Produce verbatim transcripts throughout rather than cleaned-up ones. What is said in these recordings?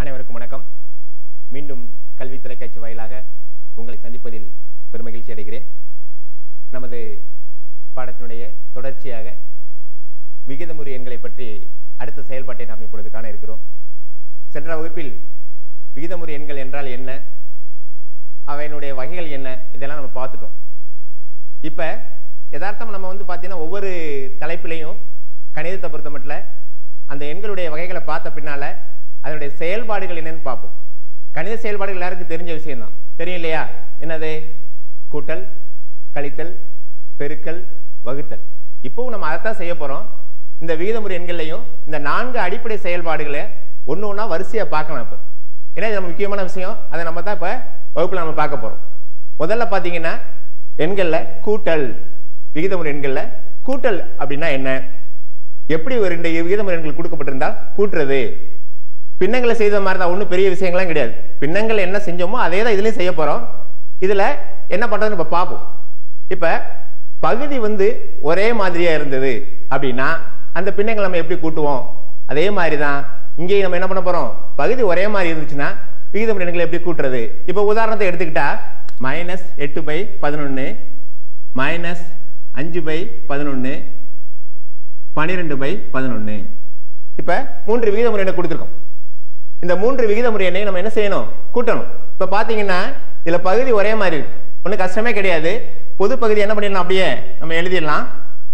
அனைவருக்கும் வணக்கம். மீண்டும் கல்வி தொலைக்காட்சி வாயிலாக உங்களை சந்திப்பதில் பெருமகிழ்ச்சி அடைகிறேன். நமது பாடத்தினுடைய தொடர்ச்சியாக விகிதமுறு எண்களை பற்றி அடுத்த செயல்பாட்டை நாம் இப்பொழுது காண இருக்கிறோம். சென்ற வகுப்பில் விகிதமுறு எண்கள் என்றால் என்ன, அவையினுடைய வகைகள் என்ன, இதெல்லாம் நம்ம பார்த்துட்டோம். இப்போ யதார்த்தம் நம்ம வந்து பார்த்தீங்கன்னா ஒவ்வொரு தலைப்பிலையும் கணிதத்தை பொறுத்த மட்டும் அந்த எண்களுடைய வகைகளை பார்த்த பின்னால அதனுடைய செயல்பாடுகள் என்னன்னு பார்ப்போம். கணித செயல்பாடுகள் எல்லாருக்கும் தெரிஞ்ச விஷயம் தான், தெரியும் இல்லையா? என்னது? கூட்டல், கழித்தல், பெருக்கல், வகுத்தல். இப்போவும் நம்ம அதைத்தான் செய்ய போறோம். இந்த விகிதமுறு எண்கள்லையும் இந்த நான்கு அடிப்படை செயல்பாடுகளை ஒன்று ஒன்றா வரிசையா பார்க்கலாம். இப்போ ஏன்னா இது நம்ம முக்கியமான விஷயம், அதை நம்ம தான் இப்போ வகுப்புல நம்ம பார்க்க போறோம். முதல்ல பார்த்தீங்கன்னா எண்கள்ல கூட்டல், விகிதமுறு எண்கள்ல கூட்டல் அப்படின்னா என்ன, எப்படி ஒரு ரெண்டு விகிதமுறு எண்கள் கொடுக்கப்பட்டிருந்தா கூட்டுறது. பின்னங்களை செய்த மாதிரி தான், ஒன்றும் பெரிய விஷயங்கள்லாம் கிடையாது. பின்னங்கள் என்ன செஞ்சோமோ அதே தான் இதுலையும் செய்ய போறோம். இதுல என்ன பண்றதுன்னு இப்ப பார்ப்போம். இப்ப பகுதி வந்து ஒரே மாதிரியா இருந்தது அப்படின்னா அந்த பின்னங்களை நம்ம எப்படி கூட்டுவோம், அதே மாதிரி தான் இங்கேயும் நம்ம என்ன பண்ண போறோம். பகுதி ஒரே மாதிரி இருந்துச்சுன்னா விகிதமுறு எண்களை எப்படி கூட்டுறது. இப்ப உதாரணத்தை எடுத்துக்கிட்டா மைனஸ் எட்டு பை பதினொன்னு, மைனஸ் அஞ்சு பை பதினொன்னு, பனிரெண்டு பை பதினொன்னு. இப்ப மூன்று விகிதமுறை எண்ணை கொடுத்துருக்கோம். இந்த மூன்று விகிதமுறை எண்ணை நம்ம என்ன செய்யணும், கூட்டணும். இப்ப பாத்தீங்கன்னா இதுல பகுதி ஒரே மாதிரி இருக்கு, ஒன்றும் கஷ்டமே கிடையாது. பொது பகுதி என்ன பண்ணிடலாம், அப்படியே நம்ம எழுதிடலாம்.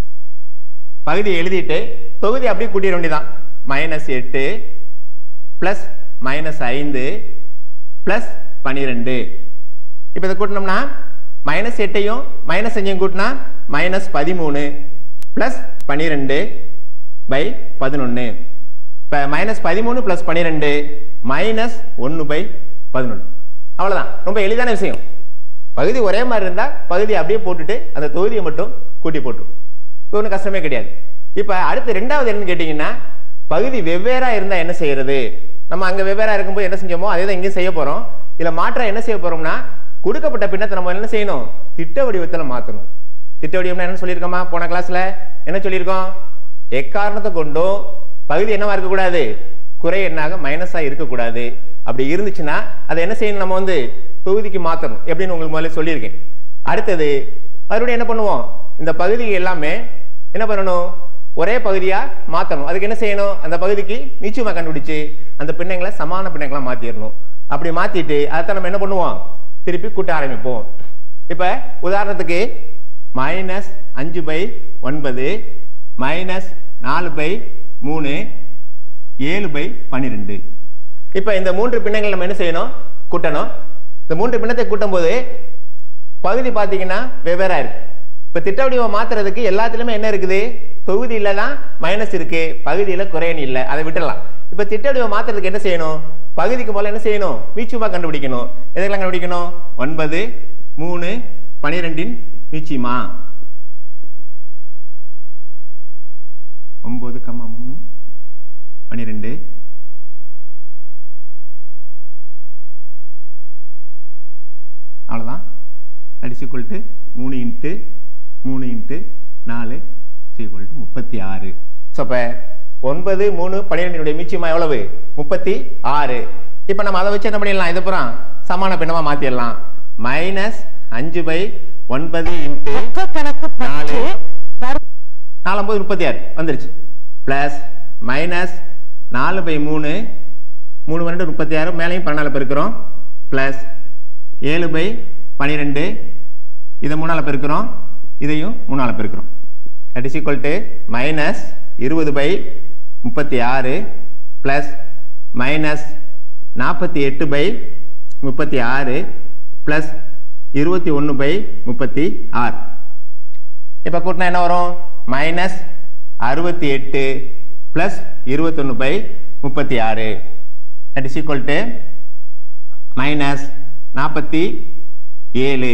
பகுதி எழுதிட்டு தொகுதி அப்படியே கூட்டிட வேண்டியதான். மைனஸ் எட்டு பிளஸ் மைனஸ் ஐந்து பிளஸ் பனிரெண்டு. இப்ப இதை கூட்டினோம்னா மைனஸ் எட்டையும் மைனஸ் அஞ்சையும் கூட்டினா மைனஸ் பதிமூணு பிளஸ் பனிரெண்டு பை பதினொன்னு. இப்ப மைனஸ் பதிமூணு பிளஸ் பனிரெண்டு மைனஸ் ஒன்னு பை பதினொன்னு. அவ்வளவுதான், ரொம்ப எளிதான விஷயம். பகுதி ஒரே மாதிரி இருந்தா பகுதி அப்படியே போட்டுட்டு அந்த தொகுதியை மட்டும் கூட்டி போட்டுரும். இது ஒன்றும் கஷ்டமே கிடையாது. இப்ப அடுத்து ரெண்டாவது என்னன்னு கேட்டீங்கன்னா பகுதி வெவ்வேறா இருந்தா என்ன செய்யறது. நம்ம அங்க வெவ்வேறா இருக்கும்போது என்ன செஞ்சோமோ அதே தான் இங்கேயும் செய்ய போறோம். இதுல மாற்றம் என்ன செய்ய போறோம்னா கொடுக்கப்பட்ட பின்னத்தை நம்ம என்ன செய்யணும், திட்ட வடிவத்துல மாத்தணும். திட்ட வடிவம்னா என்ன சொல்லியிருக்கோமா, போன கிளாஸ்ல என்ன சொல்லியிருக்கோம், எக்காரணத்தை கொண்டும் பகுதி என்னவா இருக்கக்கூடாது, குறை எண்ணாக மைனஸா இருக்கக்கூடாது. அப்படி இருந்துச்சுன்னா அதை என்ன செய்யணும், நம்ம வந்து தொகுதிக்கு மாத்தணும். எப்படின்னு உங்களுக்கு முதல்ல சொல்லியிருக்கேன். அடுத்தது மறுபடியும் என்ன பண்ணுவோம், இந்த பகுதி எல்லாமே என்ன பண்ணணும், ஒரே பகுதியா மாத்தணும். அதுக்கு என்ன செய்யணும், அந்த பகுதிக்கு மீச்சுமா கண்டுபிடிச்சு அந்த பின்னங்களை சமான பின்னங்களா மாத்திடணும். அப்படி மாத்திட்டு அதை நம்ம என்ன பண்ணுவோம், திருப்பி கூட்ட ஆரம்பிப்போம். இப்ப உதாரணத்துக்கு மைனஸ் அஞ்சு பை ஒன்பது, மைனஸ் நாலு பை மூணு, ஏழு பை பன்னிரெண்டு. இப்ப இந்த மூன்று பின்னங்கள் நம்ம என்ன செய்யணும், கூட்டணும். இந்த மூன்று பின்னத்தை கூட்டும் போது பகுதி பாத்தீங்கன்னா வெவ்வேறா இருக்கு. இப்ப திட்ட வடிவம் மாத்துறதுக்கு எல்லாத்துலயுமே என்ன இருக்குது, தொகுதியில தான் மைனஸ் இருக்கு, பகுதியில குறையணி இல்லை, அதை விட்டுடலாம். இப்ப திட்ட வடிவம் மாத்துறதுக்கு என்ன செய்யணும், பகுதிக்கு போல என்ன செய்யணும், மீச்சுமா கண்டுபிடிக்கணும். எதுக்கெல்லாம் கண்டுபிடிக்கணும், ஒன்பது மூணு பனிரெண்டின் மீச்சிமா. ஒன்பது கம்மா மூணு பனிரெண்டு, அவ்வளவுதான். தட் ஈக்குவல் டு மூணு இன்ட்டு மூணு இன்ட்டு நாலு ஈக்குவல் டு முப்பத்தி ஆறு. ஸோ இப்போ ஒன்பது மூணு பன்னிரெண்டினுடைய மீச்சியமா எவ்வளவு, முப்பத்தி ஆறு. இப்போ நம்ம அதை வச்சு என்ன பண்ணிடலாம், இது புறம் சமான பின்னமா மாத்திடலாம். மைனஸ் அஞ்சு பை ஒன்பது இன்ட்டு நாலு, நாலு முப்பத்தி ஆறு வந்துருச்சு. பிளஸ் மைனஸ் நாலு பை மூணு, மூணு பன்னெண்டு முப்பத்தி ஆறு, மேலையும் பன்னெண்டால பெருக்கிறோம். பிளஸ் ஏழு பை பனிரெண்டு, இதை மூணால பெருக்கிறோம், இதையும் மூணால பெருக்கிறோம். That is equal to minus இருபது பை முப்பத்தி ஆறு பிளஸ் மைனஸ் நாற்பத்தி எட்டு பை முப்பத்தி ஆறு பிளஸ் இருபத்தி ஒன்று பை முப்பத்தி ஆறு. இப்போ கூட்டினா என்ன வரும், மைனஸ் அறுபத்தி எட்டு பிளஸ் இருபத்தி ஒன்று பை முப்பத்தி ஆறு. That is equal to minus நாற்பத்தி ஏழு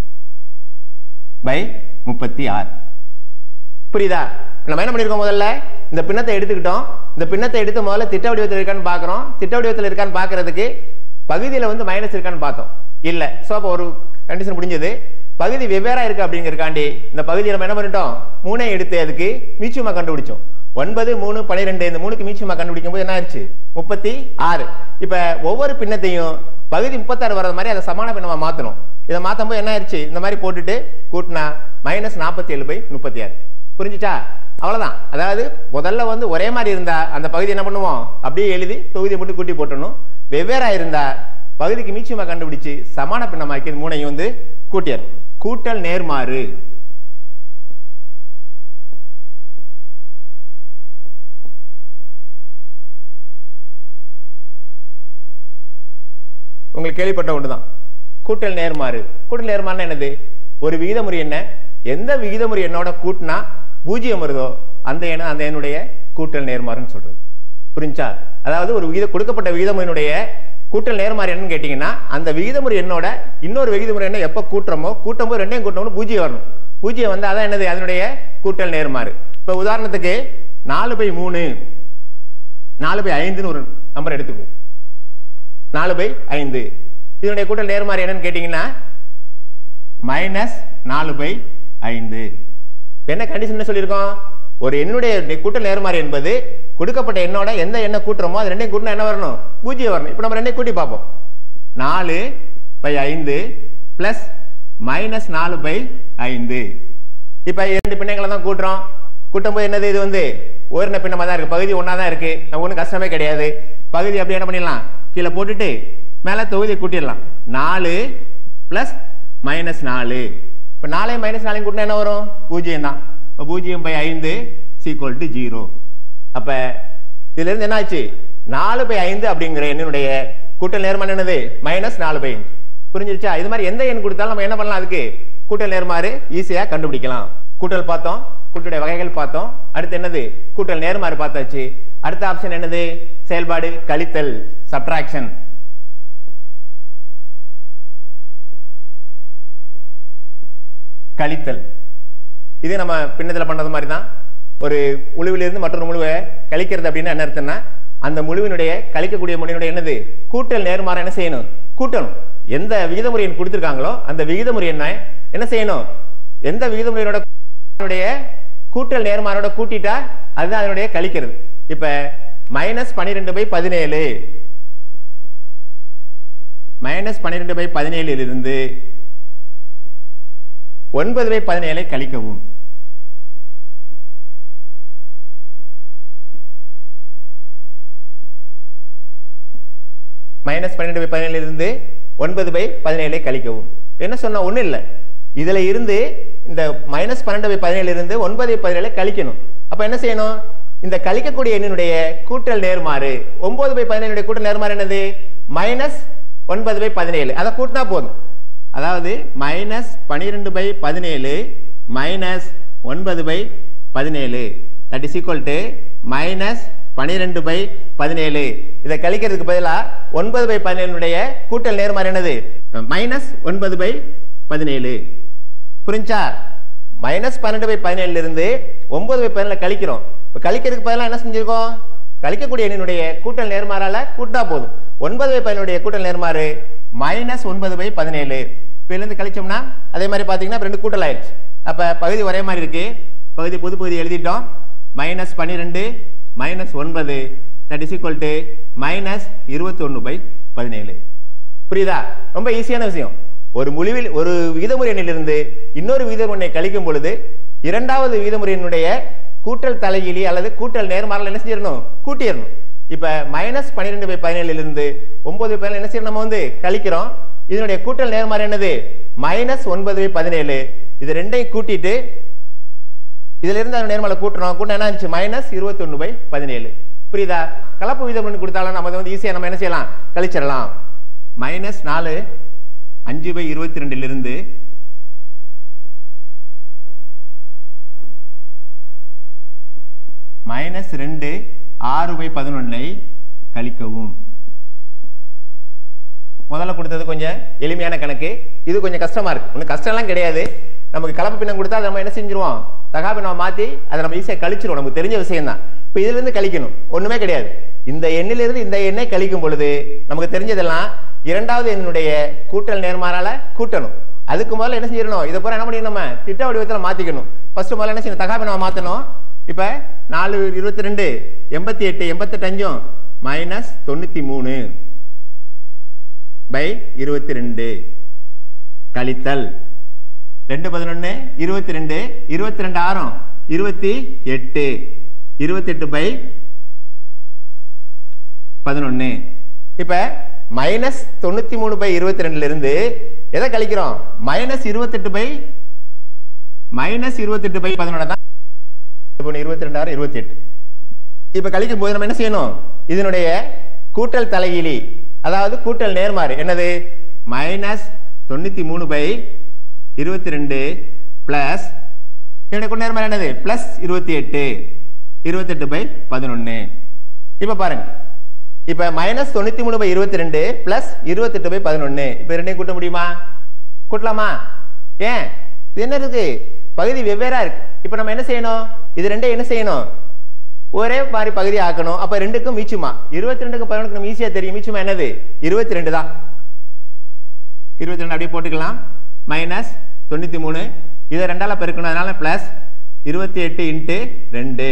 பை முப்பத்தி ஆறு. புரியுதா? நம்ம என்ன பண்ணிருக்கோம், முதல்ல இந்த பின்னத்தை எடுத்துக்கிட்டோம். இந்த பின்னத்தை எடுத்து முதல்ல திட்ட வடிவத்தில் இருக்கான்னு பாக்குறோம். திட்ட வடிவத்தில் இருக்கான்னு பாக்குறதுக்கு பகுதியில வந்து மைனஸ் இருக்கான்னு பார்த்தோம், இல்ல. சோ அப்போ ஒரு கண்டிஷன் முடிஞ்சது. பகுதி வெவ்வேறா இருக்கு அப்படிங்கிறக்காண்டி இந்த பகுதியை நம்ம என்ன பண்ணிட்டோம், மூணே எடுத்து அதுக்கு மீச்சுமா கண்டுபிடிச்சோம். ஒன்பது மூணு பன்னிரெண்டு இந்த மூணுக்கு மீச்சமா கண்டுபிடிக்கும் போது என்ன ஆயிடுச்சு முப்பத்தி ஆறு. இப்ப ஒவ்வொரு பின்னத்தையும் பகுதி முப்பத்தாறு வர்றது மாதிரி அதை சமான பின்னமா மாத்தணும். இதை மாத்தும் போது என்ன ஆயிடுச்சு இந்த மாதிரி போட்டுட்டு கூட்டினா மைனஸ் நாற்பத்தி ஏழு பை முப்பத்தி ஆறு. புரிஞ்சுச்சா? அவ்வளவுதான். அதாவது முதல்ல வந்து ஒரே மாதிரி இருந்தா அந்த பகுதி என்ன பண்ணுவோம் அப்படியே எழுதி தொகுதியை மட்டும் கூட்டி போட்டணும். வெவ்வேறா இருந்தா பகுதிக்கு மீச்சமா கண்டுபிடிச்சு சமான பின்னமாக்கி மூணையும் வந்து கூட்டியாரு. கூட்டல் நேர்மாறு. உங்களுக்கு கேள்விப்பட்ட ஒன்றுதான் கூட்டல் நேர்மாறு. கூட்டல் நேர்மாறு என்னது? ஒரு விகிதமுறை என்ன எந்த விகிதமுறை எண்ணோட கூட்டினா பூஜ்ஜியம் வருதோ அந்த எண்ண அந்த எண்ணுடைய கூட்டல் நேர்மாறுன்னு சொல்றது. புரிஞ்சா? அதாவது ஒரு விகித கொடுக்கப்பட்ட விகிதமுறையினுடைய கூட்டல் நேர்மாறு என்னன்னு கேட்டீங்கன்னா அந்த விகிதமுறை எண்ணோட இன்னொரு விகிதமுறை என்ன எப்ப கூட்டுறமோ கூட்டும் போது ரெண்டையும் கூட்டணும் பூஜ்ஜியம் வரணும். பூஜ்ஜியம் வந்து அதான் என்னது அதனுடைய கூட்டல் நேர்மாறு. இப்ப உதாரணத்துக்கு நாலு பை மூணு நாலு பை ஐந்துன்னு ஒரு நம்பர் எடுத்துக்குவோம். நாலு பை ஐந்து இதனுடைய கூட்டல் நேர்மாறு என்னன்னு கேட்டீங்கன்னா மைனஸ் நாலு பை ஐந்து. என்ன கண்டிஷன் சொல்லியிருக்கோம்? ஒரு எண்ணுடைய கூட்டல் நேர்மாறு என்பது கொடுக்கப்பட்ட எண்ணோட எந்த எண்ணை கூட்டுறமோ அது ரெண்டையும் கூட்டினா என்ன வரணும் பூஜ்ஜியம் வரணும். இப்ப நம்ம ரெண்டையும் கூட்டி பார்ப்போம். நாலு பை ஐந்து பிளஸ் மைனஸ் நாலு பை ஐந்து. இப்ப இரண்டு பின்னங்களை தான் கூட்டுறோம். கூட்டும் போது என்னது இது வந்து ஓரின பின்னமா தான் இருக்கு. பகுதி ஒன்னா தான் இருக்கு. நம்ம ஒன்றும் கஷ்டமே கிடையாது. பகுதி அப்படி என்ன பண்ணிடலாம் கீழே போட்டுட்டு மேல தொகுதியை கூட்டிடலாம். நாலு பிளஸ் மைனஸ் நாலு. இப்ப நாலே மைனஸ் நாலையும் கூட்டினா என்ன வரும் பூஜ்ஜியம் தான். இப்போ பூஜ்ஜியம் பை ஐந்து சீக்வல் டு ஜீரோ. அப்ப இதுல இருந்து என்ன ஆச்சு நாலு பை ஐந்து அப்படிங்கிற எண்ணினுடைய கூட்டல் நேர்மாறு என்னது மைனஸ் நாலு பை அஞ்சு. புரிஞ்சிருச்சா? இது மாதிரி எந்த எண் கொடுத்தாலும் நம்ம என்ன பண்ணலாம் அதுக்கு கூட்டல் நேர்மாறு ஈஸியா கண்டுபிடிக்கலாம். கூட்டல் பார்த்தோம், கூட்டுடைய வகைகள் பார்த்தோம். அடுத்து என்னது கூட்டல் நேர்மாறு பார்த்தாச்சு. அடுத்த ஆப்ஷன் என்னது செயல்பாடு கழித்தல் சப்ட்ராக்ஷன். கழித்தல் இது நம்ம பின்னத்துல பண்ணது மாதிரி தான். ஒரு முழுவிலிருந்து மற்றொரு முழுவை கழிக்கிறது அப்படின்னு என்ன அர்த்தம்னா அந்த முழுவினுடைய கழிக்கக்கூடிய முறையினுடைய என்னது கூட்டல் நேர்மாறு என்ன செய்யணும் கூட்டணும். எந்த விகிதமுறை எண் கொடுத்திருக்காங்களோ அந்த விகிதமுறை என்ன என்ன செய்யணும் எந்த விகிதமுறையோட கூட்டல் நேர்மாறோட கூட்டிட்டா அதுதான் அதனுடைய கழிக்கிறது. இப்ப மைனஸ் பன்னிரெண்டு பை பதினேழு மைனஸ் பன்னிரெண்டு பை பதினேழில் இருந்து ஒன்பது பை பதினேழை கழிக்கவும். மைனஸ் பன்னிரெண்டு பை பதினேழு இருந்து ஒன்பது பை பதினேழை கழிக்கவும். என்ன சொன்னா ஒண்ணு இல்ல இதுல இருந்து இந்த மைனஸ் பன்னெண்டு பை பதினேழு இருந்து ஒன்பது பை பதினேழை கழிக்கணும். அப்ப என்ன செய்யணும் இந்த கழிக்கக்கூடிய எண்ணினுடைய கூட்டல் நேர்மாறு ஒன்பது பை பதினேழு கூட்டல் நேர்மாறு என்னது மைனஸ் ஒன்பது பை பதினேழு. அதை கூட்டினா போதும். அதாவது மைனஸ் பன்னிரெண்டு பை பதினேழு மைனஸ் ஒன்பது பை பதினேழு that is equal to minus பன்னிரெண்டு பை பதினேழு. இதை கழிக்கிறதுக்கு பதிலா ஒன்பது பை பதினேழுடைய கூட்டல் நேர்மாறு என்னது மைனஸ் ஒன்பது பை பதினேழு. புரிஞ்சா? மைனஸ் பன்னெண்டு பை பதினேழுல இருந்து ஒன்பது பை பதினேழு கழிக்கிறோம். இப்ப கழிக்கிறதுக்கு பதிலா என்ன செஞ்சிருக்கோம் கழிக்கக்கூடிய எண்ணினுடைய கூட்டல் நேர்மாறால கூட்டா போதும். ஒன்பது பை பதினேழுடைய கூட்டல் நேர்மாறு மைனஸ் ஒன்பது பை பதினேழு. இப்ப இருந்து கழிச்சோம்னா அதே மாதிரி பாத்தீங்கன்னா ரெண்டு கூட்டல் ஆயிடுச்சு. அப்ப பகுதி ஒரே மாதிரி இருக்கு. பகுதி புது பகுதி எழுதிட்டோம். மைனஸ் பன்னிரெண்டு மைனஸ் ஒன்பது that is equal to minus இருபத்தி ஒன்னு பை பதினேழு. புரியுதா? ரொம்ப ஈஸியான விஷயம். ஒரு முழுவில் ஒரு விகிதமுறை எண்ணிலிருந்து இன்னொரு விகிதமுறை கழிக்கும் பொழுது இரண்டாவது விகிதமுறையினுடைய கூட்டல் தலைகீழி அல்லது கூட்டல் நேர்மாறல் என்ன செஞ்சிடணும் கூட்டிடணும். இப்ப மைனஸ் பன்னிரெண்டு பை பதினேழுல இருந்து ஒன்பது பை என்ன செய்யணும் நம்ம வந்து கழிக்கிறோம். இதனுடைய கூட்டல் நேர்மாறு என்னது மைனஸ் ஒன்பது பை பதினேழு. இது ரெண்டையும் கூட்டிட்டு இதுல இருந்து அந்த நேர்மாறலை கூட்டணும். கூட்ட என்ன ஆச்சு மைனஸ் இருபத்தி ஒன்னு பை பதினேழு. புரியுதா? கலப்பு விகிதம் கொடுத்தாலும் நம்ம வந்து ஈஸியா நம்ம என்ன செய்யலாம் கழிச்சிடலாம். மைனஸ் நாலு அஞ்சு பை இருபத்தி ரெண்டுல இருந்து மைனஸ் ரெண்டு ஆறு பை பதினொன்னை கழிக்கவும். முதல்ல கொடுத்தது கொஞ்சம் எளிமையான கணக்கு. இது கொஞ்சம் கஷ்டமா இருக்கு. ஒன்றும் கஷ்டம்லாம் கிடையாது. நமக்கு கலப்பு பின்னம் கொடுத்தா நம்ம என்ன செஞ்சிருவோம் தகா பின்னம் மாத்தி அதை நம்ம ஈஸியா கழிச்சிருவோம். நமக்கு தெரிஞ்ச விஷயம் தான். இப்ப இதுல இருந்து கழிக்கணும் ஒண்ணுமே கிடையாது. இந்த எண்ணிலிருந்து இந்த எண்ணை கழிக்கும் பொழுது நமக்கு தெரிஞ்சதெல்லாம் இரண்டாவது எண்ணுடைய கூட்டல் நேர்மாறால கூட்டணும். அதுக்கு முதல்ல என்ன செஞ்சிடணும் இதை பூரா என்ன பண்ணி நம்ம திட்ட வடிவத்தில் மாத்திக்கணும். ஃபர்ஸ்ட் முதல்ல என்ன செய்யணும் தகா பின்னமா மாத்தணும். இப்ப நாலு இருபத்தி ரெண்டு எண்பத்தி எட்டு எண்பத்தி எட்டு அஞ்சும் மைனஸ் தொண்ணூத்தி மூணு பை இருபத்தி ரெண்டு கழித்தல் ரெண்டு பதினொன்னு இருபத்தி ரெண்டு இருபத்தி ரெண்டு ஆறும் இருபத்தி எட்டு இருபத்தி எட்டு பை பதினொன்னு. இப்ப மைனஸ் தொண்ணூத்தி மூணு பை இருபத்தி ரெண்டுல இருந்து எதை கழிக்கிறோம்? மைனஸ் இருபத்தி எட்டு பை மைனஸ் இருபத்தி எட்டு பை பதினொன்னு தான் இருபத்தி ரெண்டு ஆறு இருபத்தி எட்டு. இப்ப கழிக்கும் போது நம்ம என்ன செய்யணும்? இதனுடைய கூட்டல் தலைகீழி, அதாவது கூட்டல் நேர்மாறு என்னது? மைனஸ் தொண்ணூத்தி மூணு பை இருபத்தி ரெண்டு பிளஸ் இதனுடைய நேர்மாறு என்னது? பிளஸ் இருபத்தி எட்டு இருபத்தி எட்டு பை பதினொன்னு. இப்ப பாருங்க, இப்ப மைனஸ் தொண்ணூத்தி மூணு பை இருபத்தி ரெண்டு பிளஸ் இருபத்தி எட்டு பை பதினொன்னு. இப்ப ரெண்டையும் கூட்ட முடியுமா? கூட்டலாமா? ஏன்? இது என்ன இருக்கு? பகுதி வெவ்வேறா இருக்கு. இப்ப நம்ம என்ன செய்யணும்? இது ரெண்டையும் என்ன செய்யணும்? ஒரே மாதிரி பகுதி ஆக்கணும். அப்ப ரெண்டுக்கும் மீச்சுமா இருபத்தி ரெண்டுக்கும் பதினொன்றுக்கு நம்ம ஈஸியா தெரியும். மீச்சுமா என்னது? இருபத்தி ரெண்டு தான். இருபத்தி ரெண்டு அப்படியே போட்டுக்கலாம். மைனஸ் தொண்ணூத்தி மூணு இதை ரெண்டால பெருக்கணும், அதனால பிளஸ் இருபத்தி எட்டு இன்ட்டு ரெண்டு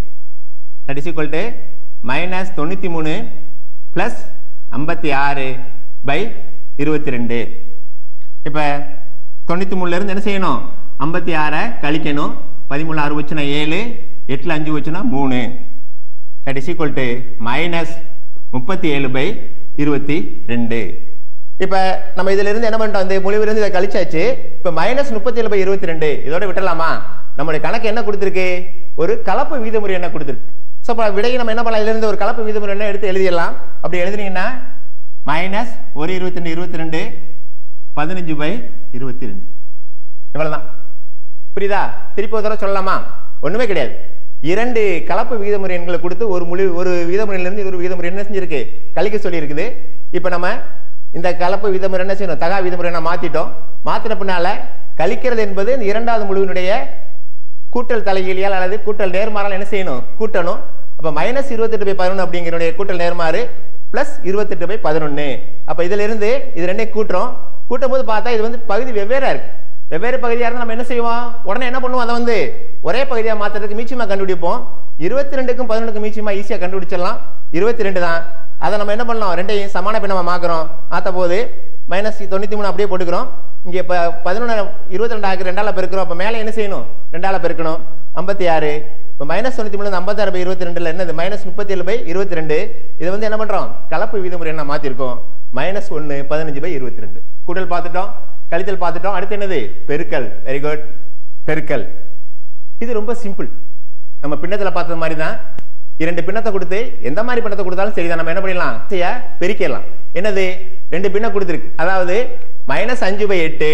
that is equal to minus தொண்ணூத்தி மூணு பிளஸ் ஐம்பத்தி ஆறு பை இருபத்தி ரெண்டு. இப்ப தொண்ணூத்தி மூணுல இருந்து என்ன செய்யணும்? ஐம்பத்தி ஆறை கழிக்கணும். பதிமூணு ஆறு வச்சுனா ஏழு, எட்டுல அஞ்சு வச்சுனா மூணு that is equal to minus முப்பத்தி ஏழு பை இருபத்தி ரெண்டு. இப்ப நம்ம இதுல இருந்து என்ன பண்ணிட்டோம்? இந்த முடிவுல இருந்து இதை கழிச்சாச்சு. இப்ப மைனஸ் முப்பத்தி ஏழு பை இருபத்தி ரெண்டு இதோட விட்டுலாமா? நம்மளுடைய கணக்கு என்ன கொடுத்திருக்கு? ஒரு கலப்பு விகிதமுறை என்ன கொடுத்திருக்கு. சோ விடையை நம்ம என்ன பண்ணலாம்? இதுல இருந்து ஒரு கலப்பு விகிதமுறை என்ன எடுத்து எழுதிடலாம். அப்படி எழுதுனீங்கன்னா மைனஸ் ஒரு இருபத்தி ரெண்டு இருபத்தி ரெண்டு பதினஞ்சு பை இருபத்தி ரெண்டு இவ்வளவுதான். புரியுதா? திருப்பி ஒரு தடவை சொல்லலாமா? ஒண்ணுமே கிடையாது. இரண்டு கலப்பு விகிதமுறை எண்களை கொடுத்து ஒரு முழு ஒரு விகிதமுறையில இருந்து ஒரு விகிதமுறை என்ன செஞ்சிருக்கு? கழிக்க சொல்லி இருக்குது. இப்ப நம்ம இந்த கலப்பு விகிதமுறை என்ன செய்யணும்? தகா விகிதமுறை மாத்திட்டோம். மாத்தின பின்னால கழிக்கிறது என்பது இந்த இரண்டாவது முழுவினுடைய கூட்டல் தலைகீழியால் அல்லது கூட்டல் நேர்மாறால் என்ன செய்யணும்? கூட்டணும். அப்ப மைனஸ் இருபத்தி எட்டு பை பதினொன்னு அப்படிங்கிற கூட்டல் நேர்மாறு பிளஸ் இருபத்தி எட்டு பை பதினொன்னு. அப்ப இதுல இருந்து இது ரெண்டே கூட்டுறோம். கூட்டும் போது பார்த்தா இது வந்து பகுதி வெவ்வேறா இருக்கு. வெவ்வேறு பகுதியா இருந்தா நம்ம என்ன செய்வோம்? உடனே என்ன பண்ணுவோம்? அதை வந்து ஒரே பகுதியா மாத்துறதுக்கு மீச்சமா கண்டுபிடிப்போம். இருபத்தி ரெண்டுக்கும் பதினொன்றுக்கும் மீச்சமா ஈஸியா கண்டுபிடிச்சிடலாம். இருபத்தி ரெண்டு தான். அதை நம்ம என்ன பண்ணலாம்? ரெண்டையும் சமான பின்னமா மாக்குறோம். ஆத்த போது மைனஸ் தொண்ணூத்தி மூணு அப்படியே போட்டுக்கிறோம். இங்க இப்ப பதினொன்னு இருபத்தி ரெண்டு ஆக்கு ரெண்டால பெருக்கிறோம். அப்ப மேல என்ன செய்யணும்? ரெண்டால பெருக்கணும். ஐம்பத்தி ஆறு இப்ப மைனஸ் தொண்ணூத்தி மூணு ஐம்பத்தி ஆறு பை இருபத்தி ரெண்டுல என்னது? மைனஸ் முப்பத்தி ஏழு பை இருபத்தி ரெண்டு. இதை வந்து என்ன பண்றோம்? கலப்பு விதிமுறை என்ன மாத்திருக்கோம்? மைனஸ் ஒன்னு பதினஞ்சு பை இருபத்தி ரெண்டு. கூட்டல் பார்த்துட்டோம், கழித்தல் பார்த்துட்டோம். அடுத்து என்னது? பெருக்கல். Very good. பெருக்கல் இது ரொம்ப சிம்பிள். நம்ம பின்னத்துல பார்த்தது மாதிரி தான். இரண்டு பின்னத்தை கொடுத்து எந்த மாதிரி பின்னத்தை கொடுத்தாலும் சரிதான். நம்ம என்ன பண்ணிடலாம்? செய்ய பெருக்கிடலாம். என்னது? ரெண்டு பின்னம் கொடுத்துருக்கு. அதாவது மைனஸ் அஞ்சு பை எட்டு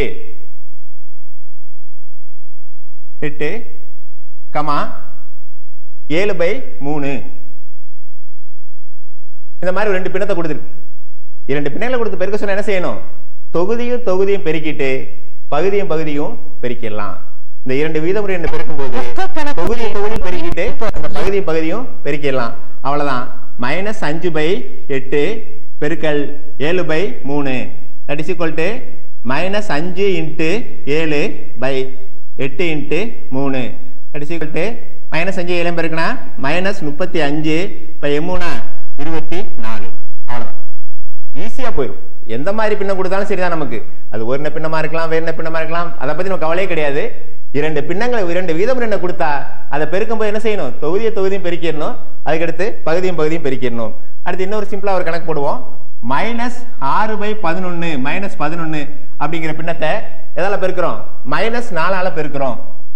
எட்டு கமா ஏழு பை மூணு இந்த மாதிரி ரெண்டு பின்னத்தை கொடுத்துருக்கு. இரண்டு பின்னங்களை கொடுத்து பெருக்க சொன்னா என்ன செய்யணும்? தொகுதியும் தொகுதியும் பெருக்கிட்டு பகுதியும் பகுதியும் பெருக்கிடலாம். இந்த இரண்டு விகிதமுறை என்ன பெருக்கும் போது தொகுதியும் தொகுதியும் பெருக்கிட்டு அந்த பகுதியும் பகுதியும் பெருக்கிடலாம். அவ்வளவுதான். மைனஸ் அஞ்சு பை எட்டு பெருக்கல் ஏழு பை மூணு that is equal to minus அஞ்சு இன்ட்டு ஏழு பை எட்டு இன்ட்டு மூணு that is equal to minus அஞ்சு ஏழு பெருக்குனா மைனஸ் முப்பத்தி அஞ்சு பை மூணா இருபத்தி நாலு. அவ்வளவுதான். ஈஸியா போயிடும். எந்த மாதிரி பின்னம் கொடுத்தாலும் சரிதான். நமக்கு அது ஒரு பின்னமா இருக்கலாம், வேறு பின்னமா இருக்கலாம். அதை பத்தி நம்ம கவலையே கிடையாது. இரண்டு பின்னங்களை இரண்டு விகிதமுறை என்ன கொடுத்தா அதை பெருக்கும் போது என்ன செய்யணும்? தொகுதியை தொகுதியும் பெருக்கிடணும். அதுக்கடுத்து பகுதியும் பகுதியும் பெருக்கிடணும். அடுத்து இன்னொரு சிம்பிளா ஒரு கணக்கு போடுவோம். மைனஸ் ஆறு பை பதினொன்னு மைனஸ் பதினொன்னு அப்படிங்கிற பின்னத்தை எதால பெருக்கிறோம்? மைனஸ் நாலால பெருக்கிறோம்.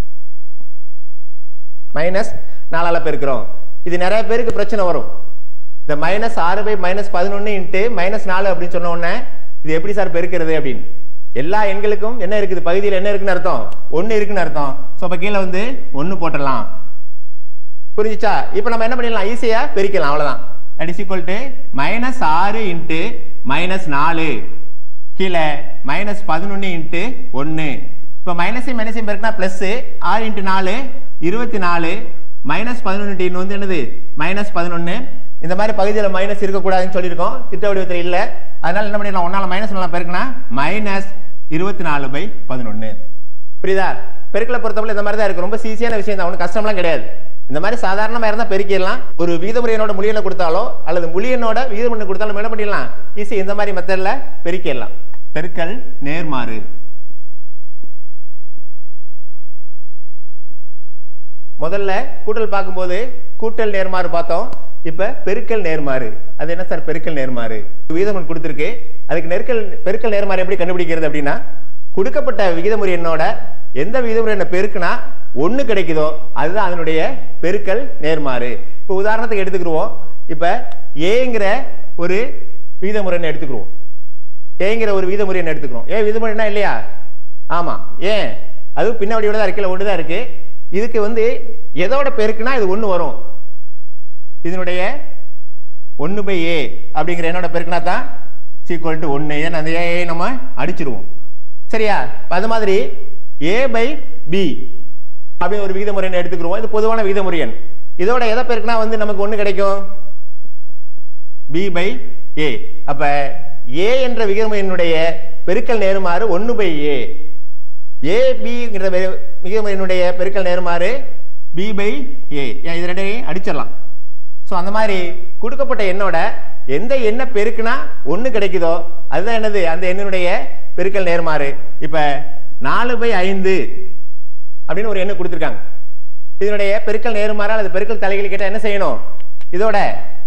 மைனஸ் நாலால பெருக்கிறோம். இது நிறைய பேருக்கு பிரச்சனை வரும். இந்த மைனஸ் ஆறு பை மைனஸ் பதினொன்னு இன்ட்டு மைனஸ் நாலு அப்படின்னு சொன்ன உடனே இது எப்படி சார் பெருக்கிறது அப்படின்னு. எல்லா எண்களுக்கும் என்ன இருக்குது? பகுதியில் என்ன இருக்குன்னு அர்த்தம்? ஒன்னு இருக்குன்னு அர்த்தம். சோ அப்ப கீழே வந்து ஒன்னு போட்டலாம். புரிஞ்சுச்சா? இப்ப நம்ம என்ன பண்ணிடலாம்? ஈஸியா பெருக்கலாம். அவ்வளவுதான். that is equal to minus ஆறு இன்ட்டு மைனஸ் நாலு கீழே மைனஸ் பதினொன்னு இன்ட்டு ஒன்னு. இப்ப மைனஸையும் மைனஸையும் பெருக்கினா பிளஸ் ஆறு இன்ட்டு நாலு இருபத்தி நாலு மைனஸ் பதினொன்னு வந்து என்னது? மைனஸ் பதினொன்னு. இந்த மாதிரி பகுதியில் மைனஸ் இருக்கக்கூடாதுன்னு சொல்லியிருக்கோம். திட்ட வடிவத்தில் இல்லை. அதனால என்ன பண்ணிடலாம்? ஒன்னால மைனஸ் ஒன்னால பெருக்கினா மைனஸ் இருபத்தி நாலு பை பதினொன்னு. புரியுதா? பெருக்கலை பொறுத்தவரை இந்த மாதிரி தான் இருக்கு. ரொம்ப ஈஸியான விஷயம் தான். ஒன்றும் கஷ்டம்லாம் கிடையாது. இந்த மாதிரி சாதாரணமா இருந்தா பெருக்கிடலாம். ஒரு விகிதமுறை எண்ணோட முழு எண்ணை கொடுத்தாலோ அல்லது முழு எண்ணோட விகிதமுறை கொடுத்தாலும் என்ன பண்ணிடலாம், ஈஸி இந்த மாதிரி மெத்தட்ல பெருக்கிடலாம். பெருக்கல் நேர்மாறு. முதல்ல கூட்டல் பார்க்கும்போது கூட்டல் நேர்மாறு பார்த்தோம். இப்ப பெருக்கல் நேர்மாறு. அது என்ன சார் பெருக்கல் நேர்மாறு? விகிதமுறை கொடுத்திருக்கு, அதுக்கு நெருக்கல் பெருக்கல் நேர்மாறு எப்படி கண்டுபிடிக்கிறது அப்படின்னா, கொடுக்கப்பட்ட விகிதமுறை எண்ணோட எந்த விகிதமுறை எண்ணை பெருக்குனா ஒண்ணு கிடைக்குதோ அதுதான் அதனுடைய பெருக்கல் நேர்மாறு. இப்ப உதாரணத்துக்கு எடுத்துக்கிடுவோம். இப்ப ஏங்கிற ஒரு விகிதமுறை எண்ணை எடுத்துக்கிறோம். ஏங்கிற ஒரு விகிதமுறை எண்ணை எடுத்துக்கிறோம். ஏன் விகிதமுறை எண்ணா இல்லையா? ஆமா. ஏன் அது பின்னாடியோட தான் இருக்குல்ல, ஒண்ணுதான் இருக்கு. இதுக்கு வந்து எதோட பெருக்குனா இது ஒண்ணு வரும். இதனுடைய ஒன்னு பை ஏ அப்படிங்கிற என்னோட பெருக்குனா தான் சீக்வல் டு ஒன்னு. ஏன்னா அந்த ஏ நம்ம அடிச்சிருவோம். சரியா? அது மாதிரி ஏ பை பி அப்படி ஒரு விகிதமுறை எண் எடுத்துக்கிறோம். இது பொதுவான விகிதமுறை எண். இதோட எதை பெருக்குனா வந்து நமக்கு ஒண்ணு கிடைக்கும், பி பை ஏ. அப்ப ஏ என்ற விகிதமுறை எண்ணுடைய பெருக்கல் நேர்மாறு ஒன்னு பை ஏ. ஏ பிங்கிற விகிதமுறை எண்ணுடைய பெருக்கல் நேர்மாறு பி பை ஏ. இது ரெண்டையும் அடிச்சிடலாம். சோ அந்த மாதிரி கொடுக்கப்பட்ட எண்ணோட எந்த எண்ணை பெருக்குனா ஒண்ணு கிடைக்குதோ அதுதான் என்னது அந்த எண்ணினுடைய பெருக்கல் நேர்மாறு. இப்ப நாலு பை ஐந்து அப்படின்னு ஒரு எண்ணை கொடுத்திருக்காங்க. இதனுடைய பெருக்கல் நேர்மாறு அல்லது பெருக்கல் தலைகள் கேட்டா என்ன செய்யணும், இதோட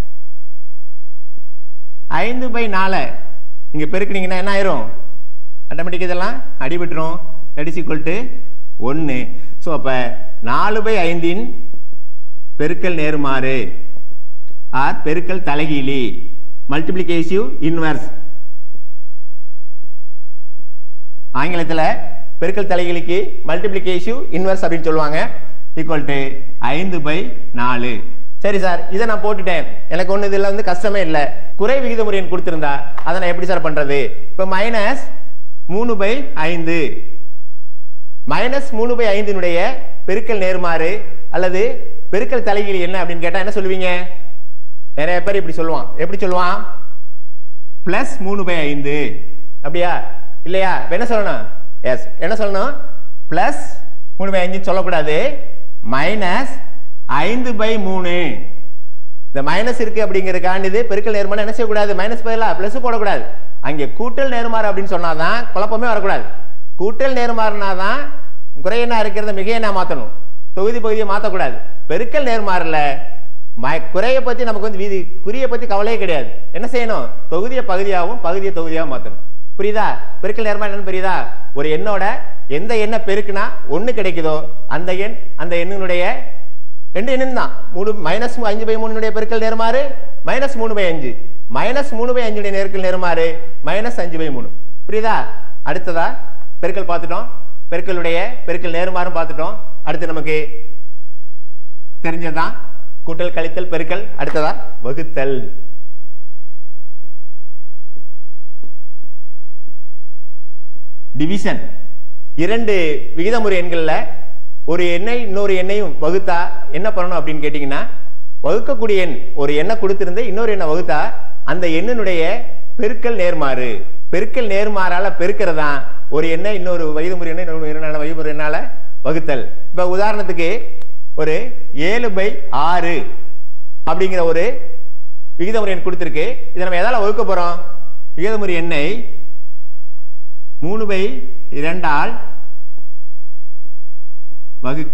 ஐந்து பை நாலு இங்க பெருக்குனீங்கன்னா என்ன ஆயிரும், ஆட்டோமேட்டிக் இதெல்லாம் அடிபட்டுரும். தட் இஸ் ஈக்குவல் டு ஒன்னு. சோ அப்ப நாலு பை ஐந்தின் பெருக்கல் நேர்மாறு ஆர் பெருக்கல் தலைகீழி, மல்டிப்ளிகேட்டிவ் இன்வர்ஸ். ஆங்கிலத்துல பெருக்கல் தலைகீழிக்கு மல்டிப்ளிகேட்டிவ் இன்வர்ஸ் அப்படின்னு சொல்லுவாங்க. ஈக்குவல் டு ஐந்து பை நாலு. சரி சார், இதை நான் போட்டுட்டேன், எனக்கு ஒண்ணு இதுல வந்து கஷ்டமே இல்லை. குறை விகிதமுறை எண் கொடுத்திருந்தா அதை நான் எப்படி சார் பண்றது? இப்ப மைனஸ் மூணு பை ஐந்து மைனஸ் மூணு பை ஐந்தினுடைய பெருக்கல் நேர்மாறு அல்லது பெருக்கல் தலைகீழி என்ன அப்படின்னு கேட்டா என்ன சொல்லுவீங்க? நிறைய பேர் இப்படி சொல்லுவான். எப்படி சொல்லுவான்? பிளஸ் மூணு பை ஐந்து. அப்படியா இல்லையா? என்ன சொல்லணும்? எஸ், என்ன சொல்லணும்? பிளஸ் மூணு பை அஞ்சு சொல்லக்கூடாது, மைனஸ் ஐந்து பை மூணு. இந்த மைனஸ் இருக்கு அப்படிங்கிறதுக்காண்டிது பெருக்கல் நேர்மாறு என்ன செய்யக்கூடாது, மைனஸ் பதிலா பிளஸ் போடக்கூடாது. அங்கே கூட்டல் நேர்மாறு அப்படின்னு சொன்னாதான் குழப்பமே வரக்கூடாது. கூட்டல் நேர்மாறுனாதான் குறை என்ன இருக்கிறத மிக என்ன மாத்தணும், தொகுதி பகுதியை மாத்தக்கூடாது. பெருக்கல் நேர்மாறுல குறையை பத்தி நமக்கு வந்து வீதி குறியை பத்தி கவலையே கிடையாது. என்ன செய்யணும், தொகுதியை பகுதியாகவும் பகுதியை தொகுதியாகவும் மாத்தணும். புரியுதா? பெருக்கல் நேர்மாறு என்னன்னு புரியுதா? ஒரு எண்ணோட எந்த எண்ணை பெருக்குனா ஒண்ணு கிடைக்குதோ அந்த எண் அந்த எண்ணினுடைய ரெண்டு எண்ணு தான். மூணு மைனஸ் அஞ்சு பை மூணுடைய பெருக்கல் நேர்மாறு மைனஸ் மூணு பை அஞ்சு, மைனஸ் மூணு பை அஞ்சுடைய பெருக்கல் நேர்மாறு மைனஸ் அஞ்சு பை மூணு. புரியுதா? அடுத்ததா பெருக்கல் பார்த்துட்டோம், பெருக்கலுடைய பெருக்கல் நேர்மாறும் பார்த்துட்டோம். அடுத்து நமக்கு தெரிஞ்சதான் கூட்டல் கழித்தல் பெருக்கல். அடுத்ததா வகுத்தல். டிவிஷன். இரண்டு விகிதமுறை எண்கள்ல ஒரு எண்ணை இன்னொரு எண்ணையும் வகுத்தா என்ன பண்ணணும் அப்படின்னு கேட்டீங்கன்னா, வகுக்கக்கூடிய எண் ஒரு எண்ணை கொடுத்திருந்து இன்னொரு எண்ணை வகுத்தா அந்த எண்ணினுடைய பெருக்கல் நேர்மாறு. பெருக்கல் நேர்மாறால பெருக்கிறதா ஒரு எண்ணை இன்னொரு விகிதமுறை எண்ணை இன்னொரு விகிதமுறை எண்ணால வகுத்தல். இப்ப உதாரணத்துக்கு ஒரு ஏழு பை ஆறு அப்படிங்கிற ஒரு விகிதமுறை எண் கொடுத்திருக்கு. இதை நம்ம எதால வகுக்க போறோம்? விகிதமுறை எண்ணை மூணு பை இரண்டால் வகுக்க.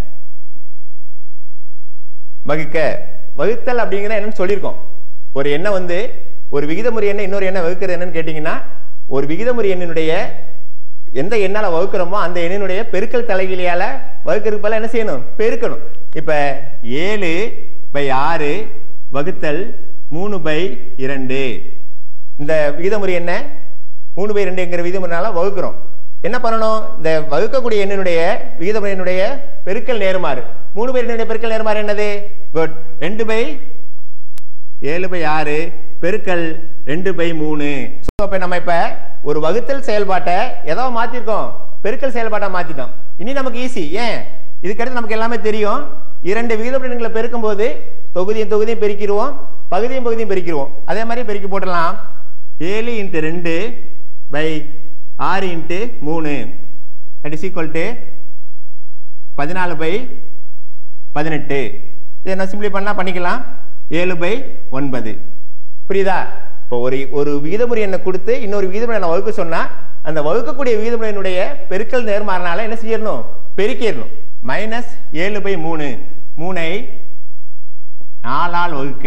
வகுக்க வகுத்தல் அப்படிங்கிற என்னன்னு சொல்லியிருக்கோம். ஒரு எண்ணை வந்து ஒரு விகிதமுறை எண்ணை இன்னொரு எண்ணை வகுக்கிறது என்னன்னு கேட்டீங்கன்னா, ஒரு விகிதமுறை எண்ணினுடைய எந்த எண்ணால வகுக்கிறோமோ அந்த எண்ணினுடைய பெருக்கல் தலைகீழியால வகுக்கிறதுக்கு பதிலா என்ன செய்யணும், பெருக்கணும். இப்ப ஏழு பை ஆறு வகுத்தல் மூணு பை இரண்டு. இந்த விகிதமுறை என்ன மூணு பை ரெண்டுங்கிற விகிதமுறைனால வகுக்கிறோம். என்ன பண்ணணும், இந்த வகுக்கக்கூடிய எண்ணினுடைய விகிதமுறை எண்ணுடைய பெருக்கல் நேர்மாறு மூணு பை ரெண்டு பெருக்கல் நேர்மாறு என்னது? குட். ரெண்டு பை ஏழு பை ஆறு பெருக்கல் ரெண்டு பை மூணு. அப்ப நம்ம இப்ப ஒரு வகுத்தல் செயல்பாட்டை ஏதோ மாத்திருக்கோம், பெருக்கல் செயல்பாட்டை மாத்திட்டோம். இனி நமக்கு ஈஸி. ஏன்? இதுக்கடுத்து நமக்கு எல்லாமே தெரியும். இரண்டு விகிதமுறை எண்களை பெருக்கும் போது தொகுதியும் தொகுதியும் பெருக்கிடுவோம், பகுதியும் பகுதியும் பெருக்கிடுவோம். அதே மாதிரி பெருக்கி போட்டலாம். ஏழு இன்ட்டு ரெண்டு பை ஆறு இன்ட்டு மூணு தட் இஸ் ஈக்குவல் டு பதினாலு பை பதினெட்டு. இதை நான் சிம்பிளை பண்ணா பண்ணிக்கலாம். ஏழு பை ஒன்பது. புரியுதா? இப்போ ஒரு ஒரு விகிதமுறை எண்ணை கொடுத்து இன்னொரு விகிதமுறை நான் வகுக்க சொன்னா அந்த வகுக்கக்கூடிய விகிதமுறையினுடைய பெருக்கல் நேர்மாறனால என்ன செய்யணும்? பெருக்கிடணும். மைனஸ் ஏழு பை மூணு. மூணை நாலால் வகுக்க.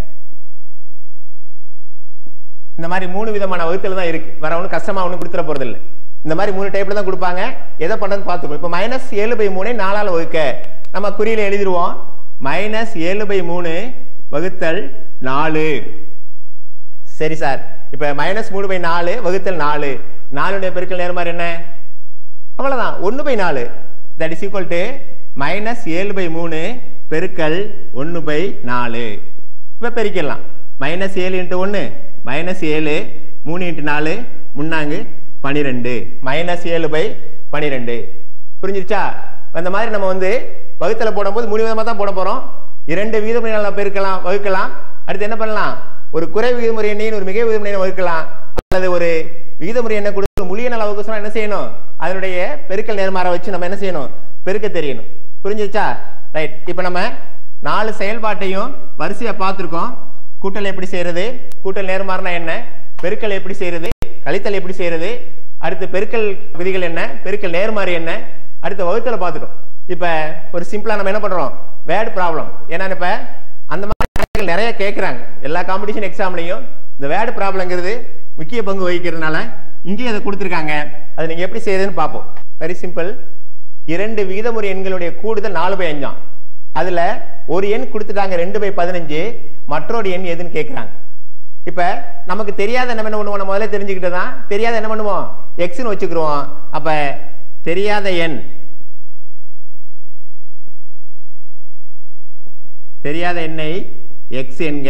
இந்த மாதிரி மூணு விதமான வகுத்தல் தான் இருக்கு. வேற ஒன்றும் கஷ்டமா ஒன்றும் கொடுத்துட போறது இல்லை. இந்த மாதிரி மூணு டைப்ல தான் கொடுப்பாங்க. எதை பண்றதுன்னு பார்த்துக்கோ. இப்போ மைனஸ் ஏழு பை மூணை நாலால் வகுக்க நம்ம குறியில எழுதிடுவோம். மைனஸ் ஏழு பை மூணு வகுத்தல் நாலு. சரி சார், இப்ப மைனஸ் மூணு பை நாலு வகுத்தல் நாலு. நாலுடைய பெருக்கல் நேர்மாறு என்ன? அவ்வளவுதான், ஒன்னு பை நாலு. That is equal to minus ஏழு பை மூணு பெருக்கல் ஒன்னு பை நாலு. இப்ப பெருக்கலாம். மைனஸ் ஏழு இன்ட்டு ஒன்னு மைனஸ் ஏழு, மூணு இன்ட்டு நாலு முன்னாங்கு பனிரெண்டு. மைனஸ் ஏழு பை பனிரெண்டு. புரிஞ்சிருச்சா? அந்த மாதிரி நம்ம வந்து வகுத்தல போடும்போது மூணு விதமா தான் போட போறோம். இரண்டு விகிதமுறை பெருக்கலாம், வகுக்கலாம். அடுத்து என்ன பண்ணலாம்? ஒரு குறை விகிதமுறை எண்ணையும் ஒரு மிக விகிதமுறை வகுக்கலாம். அல்லது ஒரு விகிதமுறை எண்ணை கொடுத்து முழு எண்ணால் வகுக்க சொன்னா என்ன செய்யணும்? அதனுடைய பெருக்கல் நேர்மாறை வச்சு நம்ம என்ன செய்யணும்? பெருக்க தெரியணும். புரிஞ்சிருச்சா? ரைட். இப்ப நம்ம நாலு செயல்பாட்டையும் வரிசையா பார்த்திருக்கோம். கூட்டல் எப்படி செய்யறது, கூட்டல் நேர்மாறுனா என்ன, பெருக்கல் எப்படி செய்யறது, கழித்தல் எப்படி செய்யறது, அடுத்து பெருக்கல் விதிகள் என்ன, பெருக்கல் நேர்மாறு என்ன, அடுத்து வகுத்தல பார்த்துட்டோம். இப்ப ஒரு சிம்பிளா நம்ம என்ன பண்றோம்? Word problem. ஏன்னா இப்ப அந்த மாதிரி நிறைய கேட்கறாங்க. எல்லா காம்படிஷன் எக்ஸாம்லயும் இந்த வேர்ட் ப்ராப்ளம்ங்கிறது முக்கிய பங்கு வகிக்கிறதுனால இங்கேயும் அதை கொடுத்துருக்காங்க. அதை நீங்க எப்படி செய்யறதுன்னு பார்ப்போம். Very simple. இரண்டு விகிதமுறை எண்களுடைய கூடுதல் நாலு பை அஞ்சாம். அதுல ஒரு எண் கொடுத்துட்டாங்க ரெண்டு பை பதினஞ்சு, மற்றொரு எண் எதுன்னு கேட்கிறாங்க. இப்ப நமக்கு தெரியாத என்ன பண்ணுவோம்? நம்ம முதல்ல தெரிஞ்சுக்கிட்டதான் தெரியாத என்ன பண்ணுவோம்? எக்ஸ்ன்னு வச்சுக்கிறோம். அப்ப தெரியாத எண் தெரியாத எண்ணை எக்ஸ் என்க.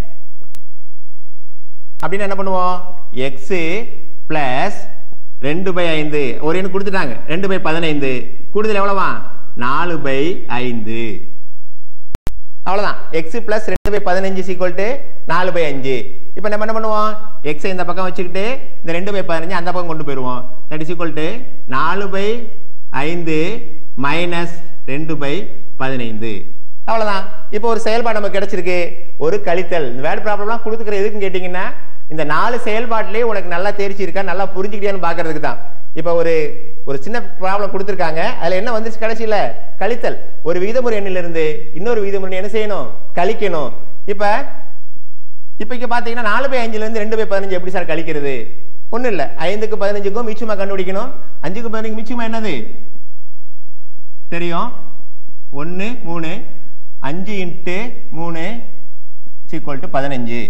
அப்படின்னு என்ன பண்ணுவோம்? எக்ஸ் பிளஸ் ரெண்டு பை ஐந்து. ஒரு எண் கொடுத்துட்டாங்க ரெண்டு பை பதினைந்து. கூடுதல் எவ்வளவா? நாலு பை ஐந்து. அவ்வளவுதான். எக்ஸ் பிளஸ் ரெண்டு பை பதினஞ்சு சீக்வல் டு நாலு பை அஞ்சு. இப்ப நம்ம என்ன பண்ணுவோம்? எக்ஸ் இந்த பக்கம் வச்சுக்கிட்டு இந்த ரெண்டு பை பதினஞ்சு அந்த பக்கம் கொண்டு போயிருவோம். தட் இஸ் ஈக்குவல் டு நாலு பை ஐந்து மைனஸ் ரெண்டு பை பதினைந்து. அவ்வளவுதான். இப்போ ஒரு செயல்பாடு நமக்கு கிடைச்சிருக்கு, ஒரு கழித்தல். இந்த வேர்ட் ப்ராப்ளம்லாம் கொடுத்துக்கிற எதுக்குன்னு கேட்டீங்கன்னா இந்த நாலு செயல்பாட்டிலேயே உனக்கு நல்லா தேர்ச்சி இருக்கா, நல்லா புரிஞ்சுக்கிட்டியான்னு பாக்குறதுக்கு தான். இப்ப ஒரு ஒரு சின்ன ப்ராப்ளம் கொடுத்துருக்காங்க. அதுல என்ன வந்துச்சு கடைசியில? கழித்தல். ஒரு விகிதமுறை எண்ணிலிருந்து இன்னொரு விகிதமுறை என்ன செய்யணும்? கழிக்கணும். இப்ப இப்ப இங்க பாத்தீங்கன்னா நாலு பை அஞ்சுல இருந்து ரெண்டு பை பதினஞ்சு எப்படி சார் கழிக்கிறது? ஒண்ணு இல்ல, ஐந்துக்கு பதினஞ்சுக்கும் மிச்சமா கண்டுபிடிக்கணும். அஞ்சுக்கு பதினஞ்சு மிச்சமா என்னது தெரியும்? ஒன்னு மூணு. அஞ்சு இன்ட்டு மூணு சீக்வல் டு பதினஞ்சு.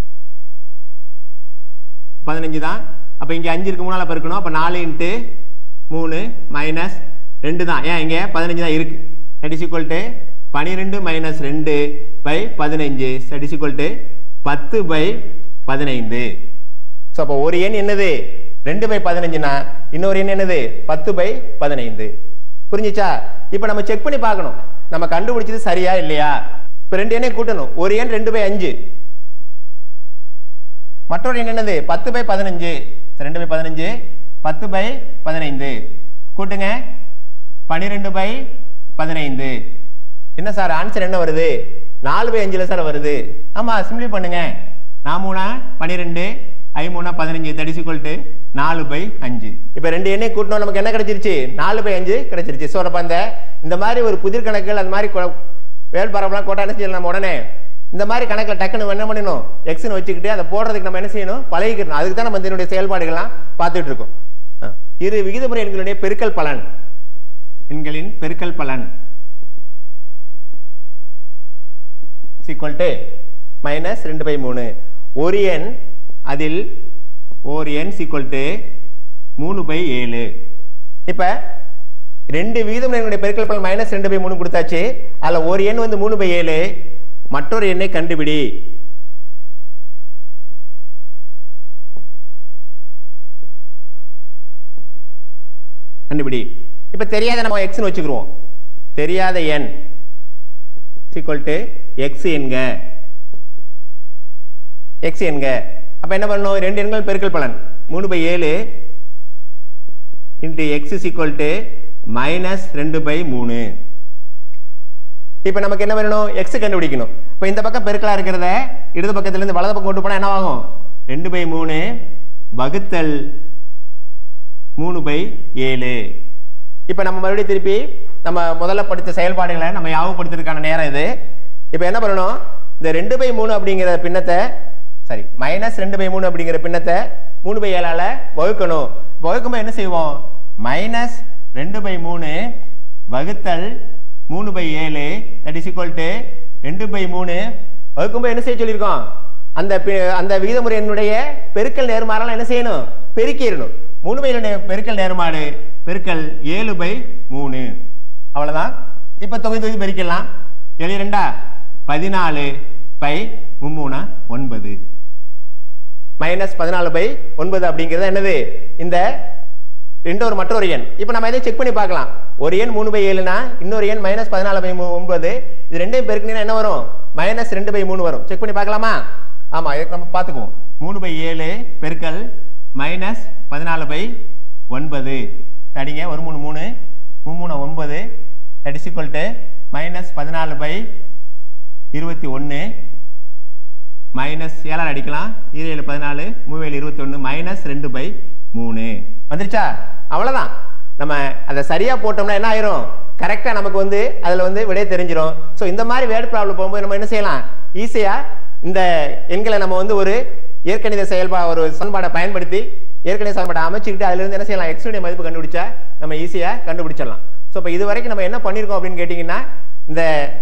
பதினஞ்சு தான். அப்ப இங்க அஞ்சு இருக்கு, மூணால பெருக்கணும். அப்ப நாலு இன்ட்டு மூணு மைனஸ் ரெண்டு தான். ஏன் இங்க பதினஞ்சு தான் இருக்கு. தட் இஸ் ஈக்குவல் டு பனிரெண்டு மைனஸ் ரெண்டு பை பதினஞ்சு. தட் இஸ் ஈக்குவல் டு பத்து பை பதினைந்து. ஸோ அப்போ ஒரு எண் என்னது? ரெண்டு பை பதினஞ்சுனா இன்னொரு எண் என்னது? பத்து பை பதினைந்து. புரிஞ்சுச்சா? இப்ப நம்ம செக் பண்ணி பார்க்கணும் நம்ம கண்டுபிடிச்சது சரியா இல்லையா. இப்ப ரெண்டு எண்ணை கூட்டணும். ஒரு எண் ரெண்டு பை அஞ்சு, மற்றொரு எண் என்னது? பத்து பை பதினஞ்சு. ரெண்டு பை பதினஞ்சு பத்து பை பதினைந்து. கூட்டுங்க. பனிரெண்டு பை பதினைந்து. என்ன சார் ஆன்சர் என்ன வருது? நாலு பை அஞ்சுல சார் வருது. ஆமா, சிம்பிளி பண்ணுங்க. நான் மூணா பனிரெண்டு, ஐ மூணா பதினஞ்சு. தட் இஸ் ஈக்குவல் டு நாலு பை அஞ்சு. இப்ப ரெண்டு எண்ணை கூட்டணும், நமக்கு என்ன கிடைச்சிருச்சு? நாலு பை அஞ்சு கிடைச்சிருச்சு. ஸோ அப்ப அந்த இந்த மாதிரி ஒரு புதிர் கணக்குகள் அந்த மாதிரி வேல் பரவலாம் கோட்டா என்ன செய்யலாம்? நம்ம உடனே இந்த மாதிரி கணக்கில் டக்குன்னு என்ன பண்ணணும்? எக்ஸ்னு வச்சுக்கிட்டு அதை போடுறதுக்கு நம்ம என்ன செய்யணும்? பழகிக்கணும். அதுக்கு தான் நம்ம இதனுடைய செயல்பாடுகள்லாம் பார்த்துட்டு இருக்கோம். இரு விகிதமுறை எண்களுடைய பெருக்கல் பலன், எண்களின் பெருக்கல் பலன் ஈக்குவல் டு மைனஸ் ரெண்டு பை மூணு. ஒரு எண் அதில் ஒரு எண் ஈக்குவல் டு மூணு பை ஏழு. இப்ப ரெண்டு விகிதமுறை எண்களுடைய பெருக்கல் பலன் மைனஸ் ரெண்டு பை மூணு கொடுத்தாச்சு. அதுல ஒரு எண் வந்து மூணு பை ஏழு, மற்றொரு எண்ணை கண்டுபிடி. கண்டுபிடி. இப்ப தெரியாத நம்ம எக்ஸ்னு வச்சுக்கிறோம். தெரியாத எண் ஈக்குவல் டு எக்ஸ் என்க. எக்ஸ் என்க. அப்ப என்ன பண்ணணும்? ரெண்டு எண்கள் பெருக்கல் பலன் மூணு பை ஏழு into x equal to minus ரெண்டு பை மூணு. இப்போ நமக்கு என்ன வேணும் x கண்டுபிடிக்கணும். இப்போ இந்த பக்கம் பெருக்கலா இருக்கிறத இடது பக்கத்துல இருந்து வலது பக்கம் கொண்டு போனா என்ன ஆகும்? ரெண்டு பை மூணு வகுத்தல் மூணு பை ஏழு. இப்போ நம்ம மறுபடியும் திருப்பி நம்ம முதல்ல படித்த செயல்பாடுகளை நம்ம ஞாபகப்படுத்துறதுக்கான நேரம் இது. இப்போ என்ன பண்ணணும்? இந்த ரெண்டு பை மூணு அப்படிங்கிற பின்னத்தை சரி மைனஸ் ரெண்டு பை மூணு அப்படிங்கிற பின்னத்தை மூணு பை ஏழால வகுக்கணும். வகுக்கும்போது என்ன செய்வோம்? மைனஸ் ரெண்டு பை மூணு வகுத்தல் மூணு பை ஏழு தட் இஸ் ஈக்குவல் டு ரெண்டு பை மூணு வகுக்கும்போது என்ன செய்ய சொல்லியிருக்கோம்? அந்த அந்த விகிதமுறை எண்ணுடைய பெருக்கல் நேர்மாறலாம் என்ன செய்யணும்? பெருக்கிடணும். மூணு பை பெருக்கல் நேர்மாறு பெருக்கல் ஏழு பை மூணு. அவ்வளவுதான். இப்ப தொகை தொகை பெருக்கலாம். ஏழு ரெண்டா பதினாலு பை மும்மூணா ஒன்பது. மைனஸ் பதினாலு பை ஒன்பது அப்படிங்கிறது என்னது? இந்த ரெண்டு ஒரு மற்றொரு எண். இப்ப நம்ம இதை செக் பண்ணி பார்க்கலாம். ஒரு எண் மூணு பை ஏழுனா இன்னொரு எண் மைனஸ் பதினாலு பை ஒன்பது. இது ரெண்டையும் பெருக்கினா என்ன வரும்? மைனஸ் ரெண்டு பை மூணு வரும். செக் பண்ணி பார்க்கலாமா? ஆமா, இதுக்கு நம்ம பார்த்துக்குவோம். மூணு பை ஏழு பெருக்கல் மைனஸ் பதினாலு பை ஒன்பது. தடிங்க ஒரு மூணு மூணு மூணு ஒன்பது that is equal to minus பதினாலு பை இருபத்தி ஒன்று மைனஸ் ஏழால் அடிக்கலாம். இரு ஏழு பதினாலு மூவேழு இருபத்தி ஒன்று மைனஸ் ரெண்டு பை மூணு வந்துருச்சா? அவ்வளோதான். நம்ம அதை சரியாக போட்டோம்னா என்ன ஆயிரும்? கரெக்டாக நமக்கு வந்து அதில் வந்து விடை தெரிஞ்சிடும். ஸோ இந்த மாதிரி வேர்ட் ப்ராப்ளம் போகும்போது நம்ம என்ன செய்யலாம்? ஈஸியாக இந்த எண்களை நம்ம வந்து ஒரு இயற்கணித செயல்பா ஒரு சமன்பாடை பயன்படுத்தி ஏற்கனவே சமன்பாடை அமைச்சுக்கிட்டு அதிலிருந்து என்ன செய்யலாம்? எக்ஸுடைய மதிப்பு கண்டுபிடிச்சா நம்ம ஈஸியாக கண்டுபிடிச்சிடலாம். ஸோ இப்போ இது வரைக்கும் நம்ம என்ன பண்ணியிருக்கோம் அப்படின்னு கேட்டிங்கன்னா, இந்த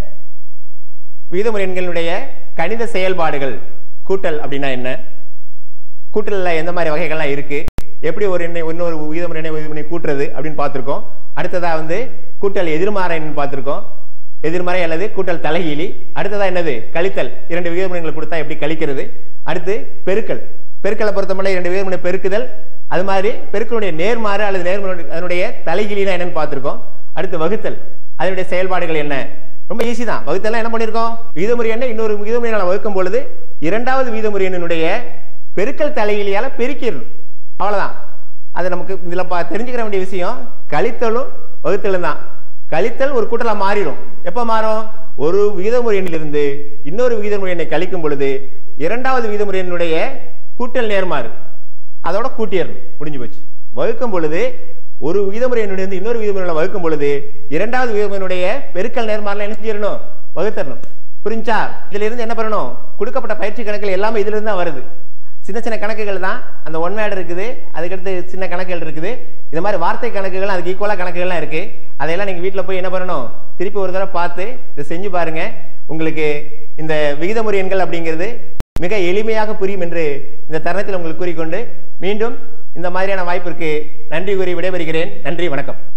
விகிதமுறை எண்களுடைய கணித செயல்பாடுகள், கூட்டல் அப்படின்னா என்ன, கூட்டலில் எந்த மாதிரி வகைகள்லாம் இருக்கு, எப்படி ஒரு எண்ணை இன்னொரு விகிதமுறை எண்ணை விகிதமுறை கூட்டுறது அப்படின்னு பார்த்துருக்கோம். அடுத்ததாக வந்து கூட்டல் எதிர்மாறை எண் பார்த்துருக்கோம், எதிர்மறை அல்லது கூட்டல் தலைகீழி. அடுத்ததா என்னது? கழித்தல். இரண்டு விகிதமுறைகளை கொடுத்தா எப்படி கழிக்கிறது. அடுத்து பெருக்கல். பெருக்கலை பொறுத்தமல்ல இரண்டு விகிதமுறை பெருக்குதல், அது மாதிரி பெருக்கலுடைய நேர்மாறு அல்லது நேர்முறை அதனுடைய தலைகீழினா என்னன்னு பார்த்துருக்கோம். அடுத்து வகுத்தல், அதனுடைய செயல்பாடுகள் என்ன? ரொம்ப ஈஸி தான். வகுத்தல் என்ன பண்ணியிருக்கோம்? விகிதமுறை எண்ணை இன்னொரு விகிதமுறையால் வகுக்கும் பொழுது இரண்டாவது விகிதமுறை எண்ணினுடைய பெருக்கல் தலைகீழியால பெருக்கிடணும். அவ்வளவுதான். அது நமக்கு இதுல தெரிஞ்சுக்கிற வேண்டிய விஷயம் கழித்தலும் வகுத்தலும் தான். கழித்தல் ஒரு கூட்டலா மாறிடும். எப்ப மாறும்? ஒரு விகிதமுறை எண்ணிலிருந்து இன்னொரு விகிதமுறை எண்ணை கழிக்கும் பொழுது இரண்டாவது விகிதமுறை எண்ணுடைய கூட்டல் நேர்மாறு அதோட கூட்டியறணும். முடிஞ்சு போச்சு. வகுக்கும் பொழுது ஒரு விகிதமுறை எண்ணிலிருந்து இன்னொரு விகிதமுறை வகுக்கும் பொழுது இரண்டாவது விகிதமுறையினுடைய பெருக்கல் நேர்மாறுல என்ன செஞ்சிடணும்? வகுத்தரணும். புரிஞ்சா? இதுல இருந்து என்ன பண்ணணும்? கொடுக்கப்பட்ட பயிற்சி கணக்குகள் எல்லாமே இதுல இருந்து தான் வருது. சின்ன சின்ன கணக்குகள் தான். அந்த ஒன் வேர்டு இருக்குது, அதுக்கடுத்து சின்ன கணக்குகள் இருக்குது. இது மாதிரி வார்த்தை கணக்குகள் அதுக்கு ஈக்குவலா கணக்குகள்லாம் இருக்கு. அதையெல்லாம் நீங்க வீட்டில் போய் என்ன பண்ணணும்? திருப்பி ஒரு தடவை பார்த்து இதை செஞ்சு பாருங்க. உங்களுக்கு இந்த விகிதமுறை எண்கள் அப்படிங்கிறது மிக எளிமையாக புரியும் என்று இந்த தருணத்தில் உங்களுக்கு கூறிக்கொண்டு மீண்டும் இந்த மாதிரியான வாய்ப்பிற்கு நன்றி கூறி விடைபெறுகிறேன். நன்றி, வணக்கம்.